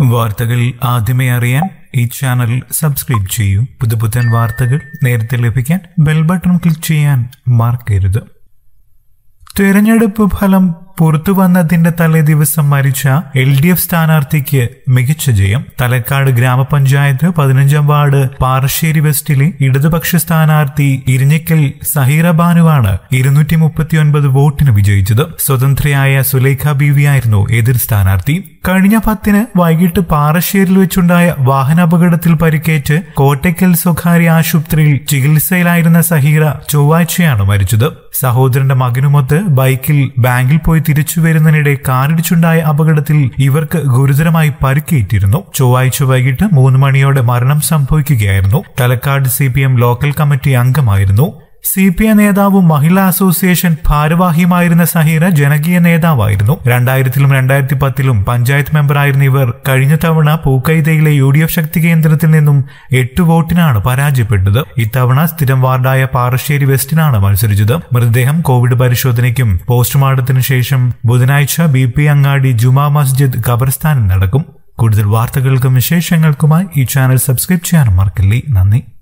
വാർത്തകൾ ആദ്യമേ അറിയാൻ ഈ ചാനൽ സബ്സ്ക്രൈബ് ചെയ്യൂ. പുതുപുത്തൻ വാർത്തകൾ നേരത്തെ ലഭിക്കാൻ ബെൽ ബട്ടൺ ക്ലിക്ക് ചെയ്യാൻ മറക്കരുത്. തെരഞ്ഞെടുപ്പ് ഫലം പുറത്തുവന്നതിന്റെ തലേ ദിവസം മരിച്ച LDF സ്ഥാനാർത്ഥിക്ക് മികച്ച ജയം. തലക്കാട് ഗ്രാമപഞ്ചായത്ത് 15-ാം വാർഡ് പാറശ്ശേരി വെസ്റ്റിലെ ഇടതുപക്ഷ സ്ഥാനാർത്ഥി ഇരിഞ്ഞിക്കൽ സഹീറ ബാനുവാണ് 239 വോട്ടിന് വിജയിച്ചത്. സ്വതന്ത്രയായ സുലൈഖ ബീവിയായിരുന്നു എതിർ സ്ഥാനാർത്ഥി. കഴിഞ്ഞ 10-ന് വൈകിട്ട് പാറശ്ശേരിയിൽ വെച്ചുണ്ടായ വാഹനാപകടത്തിൽ പരിക്കേറ്റ് കോട്ടയ്ക്കൽ സ്വകാര്യ ആശുപത്രിയിൽ ചികിത്സയിലായിരുന്ന സഹീറ ചൊവ്വാഴ്ചയാണ് മരിച്ചത്. സഹോദരന്റെ മകനുമൊത്ത് ബൈക്കിൽ ബാങ്കിൽ പോയി തിരിച്ചു വരുന്നതിനിടെ കാറിടിച്ചുണ്ടായ അപകടത്തിൽ ഇവർക്ക് ഗുരുതരമായി പരിക്കേറ്റിരുന്നു. ചൊവ്വാഴ്ച വൈകിട്ട് 3 മണിയോടെ മരണം സംഭവിക്കുകയായിരുന്നു. തലക്കാട് CPM ലോക്കൽ കമ്മിറ്റി അംഗമായിരുന്നു. CPI നേതാവും മഹിളാ അസോസിയേഷൻ ഭാരവാഹിയുമായിരുന്ന സഹീറ ജനകീയ നേതാവായിരുന്നു. 2000-ലും 2010-ലും പഞ്ചായത്ത് മെമ്പറായിരുന്ന ഇവർ കഴിഞ്ഞ തവണ പൂക്കൈതയിലെ UDF ശക്തി കേന്ദ്രത്തിൽ നിന്നും 8 വോട്ടിനാണ് പരാജയപ്പെട്ടത്. ഇത്തവണ സ്ഥിരം വാർഡായ പാറശ്ശേരി വെസ്റ്റിനാണ് മത്സരിച്ചത്. മൃതദേഹം കോവിഡ് പരിശോധനയ്ക്കും പോസ്റ്റ്മോർട്ടത്തിനു ശേഷം ബുധനാഴ്ച BP അങ്ങാടി ജുമാ മസ്ജിദ് ഖബർസ്ഥാനിൽ നടക്കും. കൂടുതൽ വാർത്തകൾക്കും വിശേഷങ്ങൾക്കുമായി ഈ ചാനൽ സബ്സ്ക്രൈബ് ചെയ്യാൻ മറക്കല്ലേ. നന്ദി.